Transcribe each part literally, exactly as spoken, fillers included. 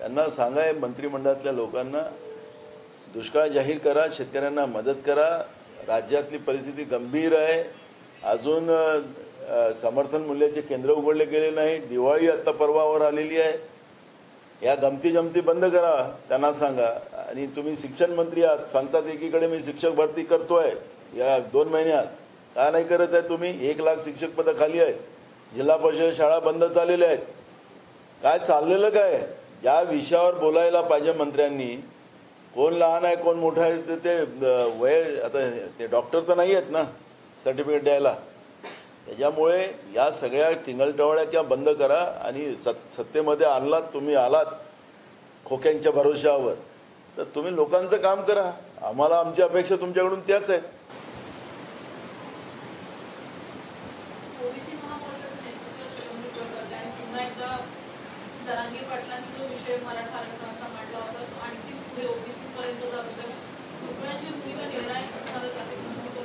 त्यांना सांगा मंत्रिमंडळातल्या लोकांना दुष्काळ जाहीर करा, शेतकऱ्यांना मदत करा. राज्यातली परिस्थिती गंभीर आहे. अजून समर्थन मूल्याचे केंद्र उघडले गेले नाही. दिवाळी आत्ता परवावर आलेली आहे. या गमती जमती बंद करा त्यांना सांगा. आणि तुम्ही शिक्षण मंत्री आहात, सांगतात एकीकडे मी शिक्षक भरती करतोय या दोन महिन्यात, का नाही करत आहे तुम्ही? एक लाख शिक्षक पदं खाली आहेत. जिल्हा परिषद शाळा बंद झालेल्या आहेत. काय चाललेलं काय? ज्या विषयावर बोलायला पाहिजे मंत्र्यांनी, कोण लहान आहे कोण मोठा आहे ते वय, आता ते डॉक्टर तर नाही आहेत ना सर्टिफिकेट द्यायला. त्याच्यामुळे या सगळ्या टिंगलटवळ्या क्या बंद करा. आणि सत सत्तेमध्ये आणलात तुम्ही, आलात खोक्यांच्या भरोशावर, तर तुम्ही लोकांचं काम करा. आम्हाला आमची अपेक्षा तुमच्याकडून त्याच आहेत. जरांगे पाटलांनी जो विषय मराठा आरक्षणाचा मांडला होता तो आणखी पुढे ओबीसी पर्यंत जातो, कुटुंबाची भूमिका निर्णायक असणारच आहे.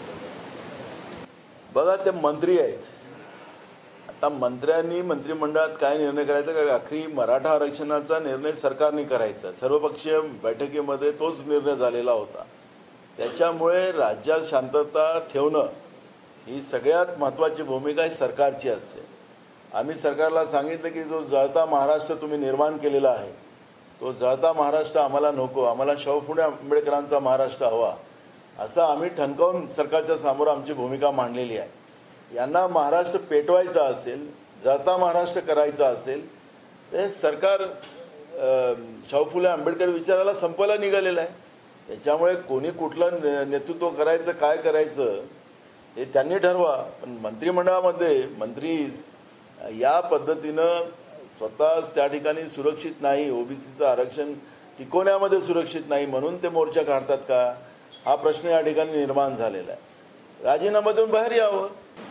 बघा, ते मंत्री आहेत. आता मंत्र्यांनी मंत्रिमंडळात काय निर्णय करायचा? कारण आखरी मराठा आरक्षणाचा निर्णय सरकारने करायचा. सर्वपक्षीय बैठकीमध्ये तोच निर्णय झालेला होता. त्याच्यामुळे राज्यात शांतता ठेवणं ही सगळ्यात महत्त्वाची भूमिका ही सरकारची असते. आम्ही सरकारला सांगितलं की जो जळता महाराष्ट्र तुम्ही निर्माण केलेला आहे, तो जळता महाराष्ट्र आम्हाला नको. आम्हाला शाहू फुले आंबेडकरांचा महाराष्ट्र हवा, असं आम्ही ठणकावून सरकारच्या समोर आमची भूमिका मांडलेली आहे. यांना महाराष्ट्र पेटवायचा असेल, जळता महाराष्ट्र करायचा असेल, तर सरकार शाहू फुले आंबेडकर विचाराला संपवायला निघालेलं आहे. त्याच्यामुळे कोणी कुठलं नेतृत्व करायचं, काय करायचं हे त्यांनी ठरवा. पण मंत्रिमंडळामध्ये मंत्री या पद्धतीनं स्वतःच त्या ठिकाणी सुरक्षित नाही, ओबीसीचं आरक्षण टिकवण्यामध्ये सुरक्षित नाही म्हणून ते मोर्चा काढतात का, हा प्रश्न या ठिकाणी निर्माण झालेला आहे. राजीनामा देऊन बाहेर यावं.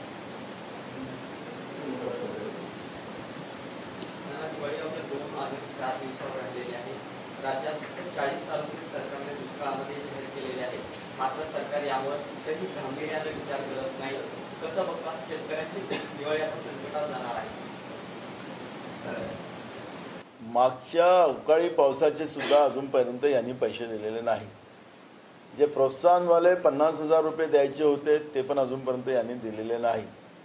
मागच्या अवकाळी पावसाचे सुद्धा अजूनपर्यंत यांनी पैसे दिलेले नाही. जे प्रोत्साहनवाले पन्नास हजार रुपये द्यायचे होते ते पण अजूनपर्यंत यांनी दिलेले नाही.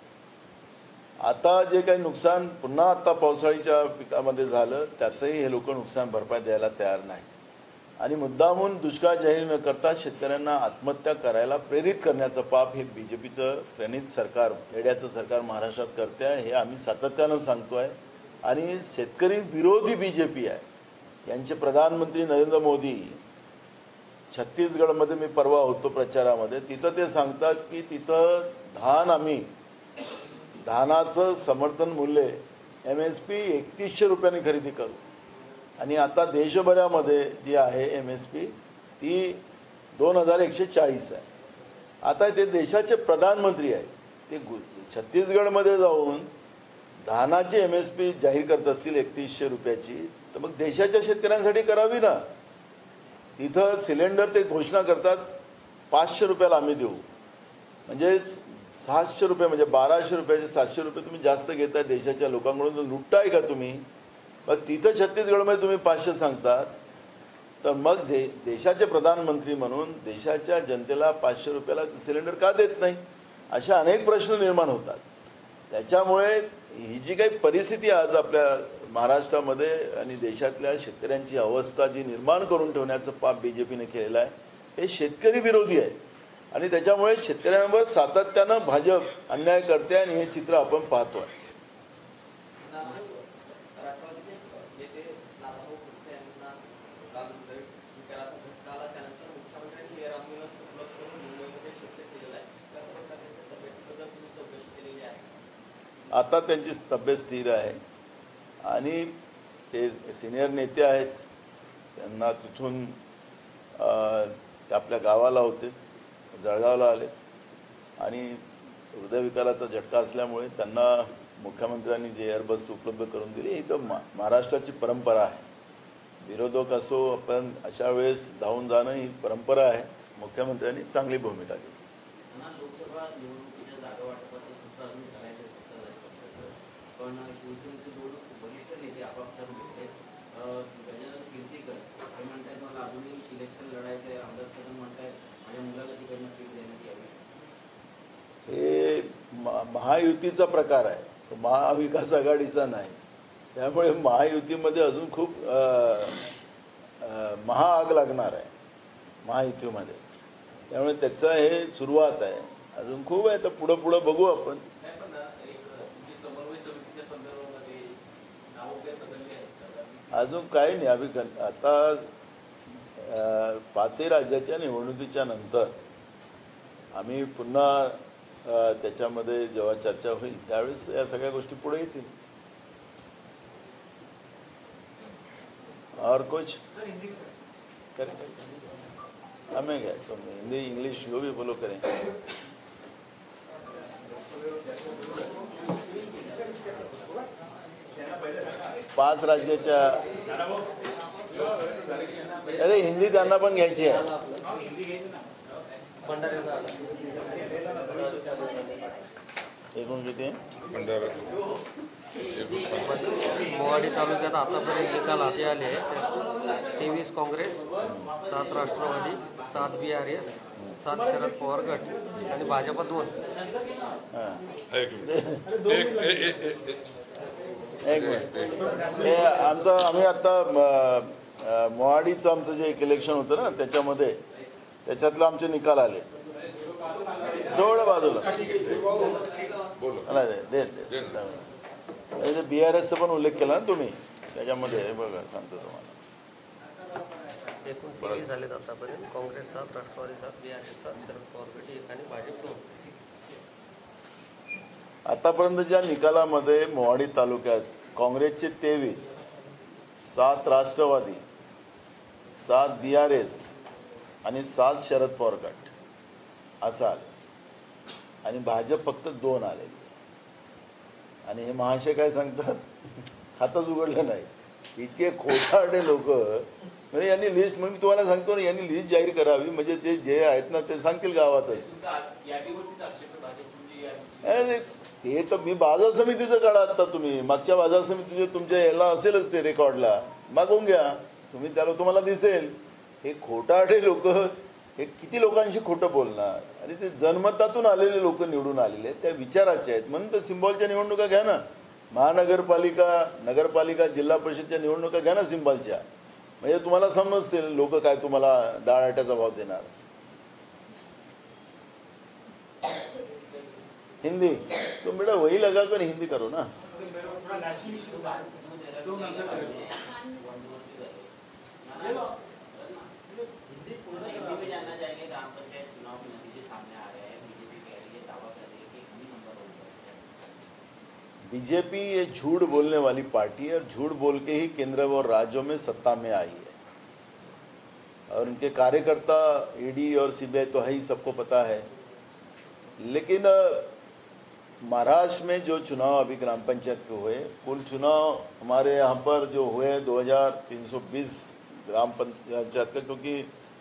आता जे काही नुकसान पुन्हा आता पावसाळीच्या पिकामध्ये झालं त्याचंही हे लोक नुकसान भरपाई द्यायला तयार नाही. आणि मुद्दामून दुष्काळ जाहीर न करता शेतकऱ्यांना आत्महत्या करायला प्रेरित करण्याचं पाप हे बी जे पीचं प्रणित सरकार, येड्याचं सरकार महाराष्ट्रात करते आहे. हे आम्ही सातत्यानं सांगतो आहे. आणि शेतकरी विरोधी बी जे पी आहे. यांचे प्रधानमंत्री नरेंद्र मोदी छत्तीसगडमध्ये, मी परवा होतो प्रचारामध्ये, तिथं ते सांगतात की तिथं धान, आम्ही धानाचं समर्थन मूल्य एम एस पी एकतीसशे रुपयांनी खरेदी करू. आणि आता देशभरामध्ये जी आहे एम एस पी ती दोन हजार एकशे चाळीस आहे. आता ते देशाचे प्रधानमंत्री आहेत, ते छत्तीसगडमध्ये जाऊन धानाची एम एस पी जाहीर करत असतील एकतीसशे रुपयाची, तर मग देशाच्या शेतकऱ्यांसाठी करावी ना. तिथं सिलेंडर ते घोषणा करतात पाचशे रुपयाला आम्ही देऊ, म्हणजे सहाशे रुपये, म्हणजे बाराशे रुपयाचे सातशे रुपये तुम्ही जास्त घेताय देशाच्या लोकांकडून. लुटताय का तुम्ही? मग तिथं छत्तीसगडमध्ये तुम्ही पाचशे सांगतात, तर मग दे देशाचे प्रधानमंत्री म्हणून देशाच्या जनतेला पाचशे रुपयाला सिलेंडर का देत नाही? अशा अनेक प्रश्न निर्माण होतात. त्याच्यामुळे ही जी काही परिस्थिती आज आपल्या महाराष्ट्रामध्ये आणि देशातल्या शेतकऱ्यांची अवस्था जी निर्माण करून ठेवण्याचं पाप बी जे पीने केलेलं आहे, हे शेतकरी विरोधी आहे. आणि त्याच्यामुळे शेतकऱ्यांवर सातत्यानं भाजप अन्याय करते आणि हे चित्र आपण पाहतो आहे. आता त्यांची तब्येत स्थिर आहे आणि ते सिनियर नेते आहेत. त्यांना तिथून ते आपल्या गावाला होते, जळगावला आले आणि हृदयविकाराचा झटका असल्यामुळे त्यांना मुख्यमंत्र्यांनी जे एअरबस उपलब्ध करून दिली. ही तर मा महाराष्ट्राची परंपरा आहे. विरोधक असो, आपण अशा वेळेस धावून जाणं ही परंपरा आहे. मुख्यमंत्र्यांनी चांगली भूमिका घेतली. पण शिवसेनेचे दोन वरिष्ठ नेते आपापसात भेटले. गजानन महायुतीचा प्रकार आहे, तो महाविकास आघाडीचा नाही. त्यामुळे महायुतीमध्ये अजून खूप महाआग लागणार आहे महायुतीमध्ये. त्यामुळे त्याचं हे सुरुवात आहे, अजून खूप आहे. तर पुढं पुढं बघू आपण. अजून काही नाही. आम्ही आता पाचही राज्याच्या निवडणुकीच्या नंतर आम्ही पुन्हा त्याच्यामध्ये जेव्हा चर्चा होईल त्यावेळेस या सगळ्या गोष्टी पुढे येतील. और कुछ हमें क्या, तुम हिंदी इंग्लिश जो भी बोलो करें. पाच राज्याच्या, अरे हिंदी त्यांना पण घ्यायची आहे. एकूण किती? मोहाडी तालुक्यात आतापर्यंत निकाल हाती आले आहेत. तेवीस काँग्रेस, सात राष्ट्रवादी, सात बी आर एस, सात शरद पवार गट आणि भाजप दोन. एक मिनिट, हे आमचं आम्ही आता मोहाडीचं आमचं जे एक इलेक्शन होतं ना त्याच्यामध्ये त्याच्यातलं आमचे निकाल आले. थोडं बाजूला दे दे बी आर एसचा पण उल्लेख केला ना तुम्ही त्याच्यामध्ये. बघा सांगतो तुम्हाला. एकूण तेवीस झालेत आतापर्यंत. काँग्रेस सात, राष्ट्रवादी सात, बी आर एस सात, शरद पवार गट एक आणि भाजप दोन. आतापर्यंतच्या निकालामध्ये मोहाडी तालुक्यात काँग्रेसचे तेवीस, सात राष्ट्रवादी, सात बी आर एस आणि सात शरद पवार गट असा आले आणि भाजप फक्त दोन आलेले. आणि हे महाशय काय सांगतात, खातंच उघडलं नाही. इतके खोटारडे लोक. म्हणजे यांनी लिस्ट, मग मी तुम्हाला सांगतो ना, यांनी लिस्ट जाहीर करावी म्हणजे ते जे आहेत ना ते सांगतील गावातच. ते तर मी बाजार समितीचं काढा. आता तुम्ही मागच्या बाजार समितीचे तुमच्या याला असेलच ते रेकॉर्डला, मागवून घ्या तुम्ही, त्याला तुम्हाला दिसेल. हे खोटारडे लोक हे किती लोकांशी खोटं बोलणार. आणि ते जन्मतातून आलेले लोक निवडून आलेले आहेत, त्या विचाराचे आहेत. म्हणून तर सिंबॉलच्या निवडणुका घ्या ना. महानगरपालिका, नगरपालिका, जिल्हा परिषदच्या निवडणुका घ्या ना सिंबॉलच्या. म्हणजे तुम्हाला समजतील लोक काय तुम्हाला डाळाट्याचा भाव देणार. हिंदी तुम बेटा वही लगा कर हिंदी करो ना. बीजेपी ये झूठ बोलने वाली पार्टी है और झूठ बोल के ही केंद्र और राज्यों में सत्ता में आई है. और उनके कार्यकर्ता ईडी और सीबीआई तो है ही, सबको पता है. लेकिन महाराष्ट्र में जो चुनाव अभी ग्राम पंचायत के हुए, कुल चुनाव हमारे यहाँ पर जो हुए दो हज़ार तीन सौ बीस ग्राम पंचायत का, क्योंकि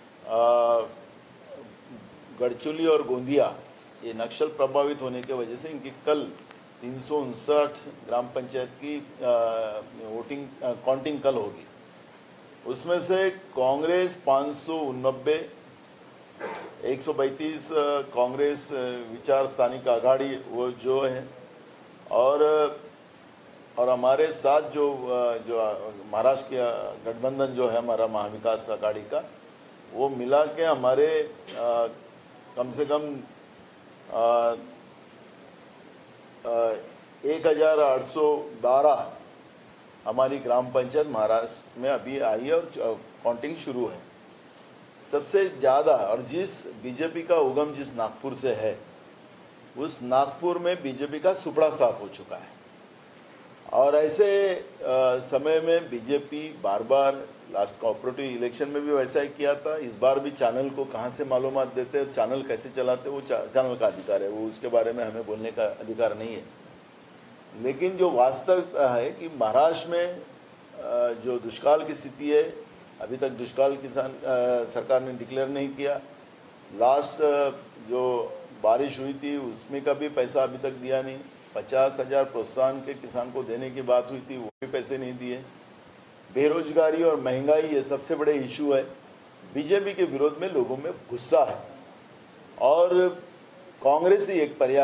गढ़चिरौली और गोंदिया ये नक्सल प्रभावित होने की वजह से इनकी कल तीन सौ उनसठ ग्राम पंचायत की वोटिंग काउंटिंग कल होगी. उसमें से कांग्रेस पाँच सौ उननबे, एक सौ बैंतीस कांग्रेस विचार स्थानिक आघाड़ी वो जो है, और और हमारे साथ जो जो महाराष्ट्र के गठबंधन जो है हमारा महाविकास आघाड़ी का, वो मिला के हमारे आ, कम से कम आ, एक हज़ार आठ सौ बारह हमारी ग्राम पंचायत महाराष्ट्र में अभी आई है और काउंटिंग शुरू है. सबसे ज़्यादा, और जिस बीजेपी का उगम जिस नागपुर से है, उस नागपुर में बीजेपी का सुपड़ा साफ हो चुका है. और ऐसे आ, समय में बीजेपी बार बार, लास्ट कोऑपरेटिव इलेक्शन में भी वैसा ही किया था. इस बार भी चैनल को कहाँ से मालूमात देते, चैनल कैसे चलाते, वो चैनल का अधिकार है, वो उसके बारे में हमें बोलने का अधिकार नहीं है. लेकिन जो वास्तव है कि महाराष्ट्र में जो दुष्काल की स्थिति है, अभी तक दुष्काल किसान सरकार ने डिक्लेयर नहीं किया. लास्ट जो बारिश हुई थी उसमें का भी पैसा अभी तक दिया नहीं. पचास हज़ार प्रोत्साहन के किसान को देने की बात हुई थी, वो भी पैसे नहीं दिए. बेरोजगारी और महंगाई ये सबसे बड़े इशू है. बीजेपी के विरोध में लोगों में गुस्सा है और कांग्रेस ही एक पर्याय है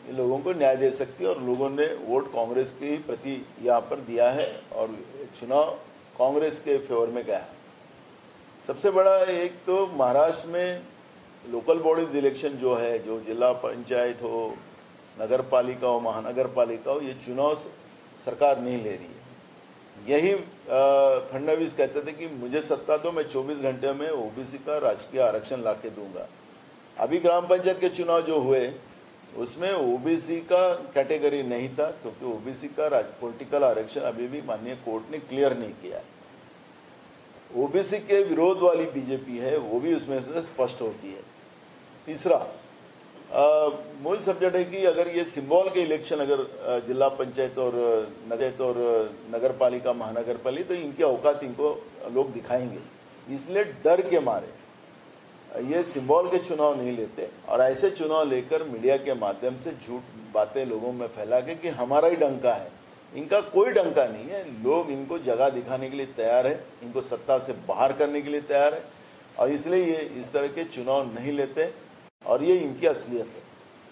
ये लोगों को न्याय दे सकती है और लोगों ने वोट कांग्रेस के प्रति यहाँ पर दिया है और चुनाव कांग्रेस के फेवर में गया है। सबसे बड़ा एक तो महाराष्ट्र में लोकल बॉडीज इलेक्शन जो है, जो जिला पंचायत हो, नगर पालिका हो, महानगर पालिका हो, ये चुनाव सरकार नहीं ले रही है। यही फडणवीस कहते थे कि मुझे सत्ता दो, मैं चौबीस घंटे में ओबीसी का राजकीय आरक्षण ला के दूंगा। अभी ग्राम पंचायत के चुनाव जो हुए उसमें ओबीसी का कैटेगरी नहीं था, क्योंकि ओबीसी का राज पॉलिटिकल आरक्षण अभी भी माननीय कोर्ट ने क्लियर नहीं किया है। ओबीसी के विरोध वाली बीजेपी है, वो भी उसमें से स्पष्ट होती है। तीसरा मूल सब्जेक्ट है कि अगर ये सिंबल के इलेक्शन अगर जिला पंचायत और नगर और नगर पालिका महानगर पालिका, तो इनकी औकात इनको लोग दिखाएंगे, इसलिए डर के मारे ये सिंबल के चुनाव नहीं लेते और ऐसे चुनाव लेकर मीडिया के माध्यम से झूठ बातें लोगों में फैला के कि हमारा ही डंका है। इनका कोई डंका नहीं है। लोग इनको जगह दिखाने के लिए तैयार है, इनको सत्ता से बाहर करने के लिए तैयार है और इसलिए ये इस तरह के चुनाव नहीं लेते और ये इनकी असलियत है।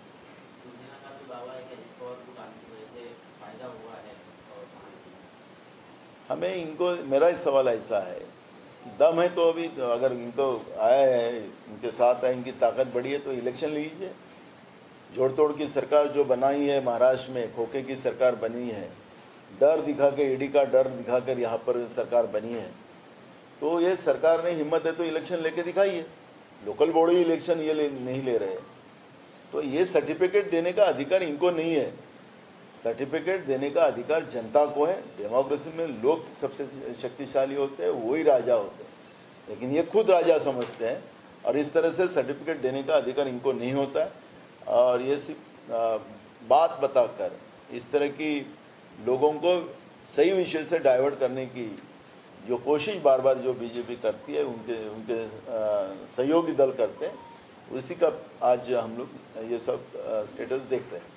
हमें इनको, मेरा इस सवाल ऐसा है कि दम है तो अभी तो अगर इनको आया है, इनके साथ है, इनकी ताकत बढ़ी है तो इलेक्शन लीजिए। जोड़ तोड़ की सरकार जो बनाई है महाराष्ट्र में, खोखे की सरकार बनी है, डर दिखा के, ईडी का डर दिखाकर यहाँ पर सरकार बनी है, तो ये सरकार ने हिम्मत है तो इलेक्शन लेके दिखाइए। लोकल बॉडी इलेक्शन ये ले, नहीं ले रहे, तो ये सर्टिफिकेट देने का अधिकार इनको नहीं है। सर्टिफिकेट देने का अधिकार जनता को है। डेमोक्रेसी में लोग सबसे शक्तिशाली होते हैं, वही राजा होते हैं, लेकिन ये खुद राजा समझते हैं और इस तरह से सर्टिफिकेट देने का अधिकार इनको नहीं होता है। और ये सिर्फ बात बताकर इस तरह की लोगों को सही विषय से डाइवर्ट करने की जो कोशिश बार बार जो बीजेपी करती है, उनके उनके सहयोगी दल करते हैं, उसी का आज हम लोग ये सब स्टेटस देख रहे हैं।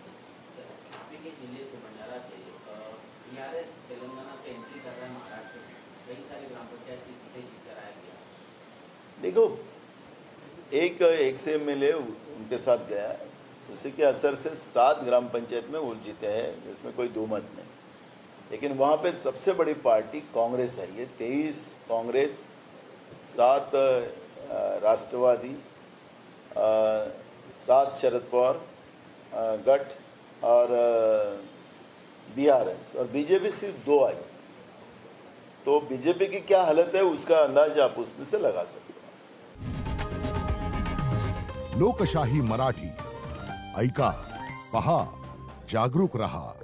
देखो, एक एक से एम एल ए उनके साथ गया, उसी के असर से सात ग्राम पंचायत में वो जीते हैं, इसमें कोई दो मत नहीं। लेकिन वहाँ पे सबसे बड़ी पार्टी कांग्रेस है। ये तेईस कांग्रेस, सात राष्ट्रवादी, सात शरद पवार गठ और बीआरएस और बीजेपी सिर्फ दो आई। तो बीजेपी की क्या हालत है उसका अंदाज आप उसमें से लगा सकते हो। लोकशाही मराठी ऐका, पहा, जागरूक रहा।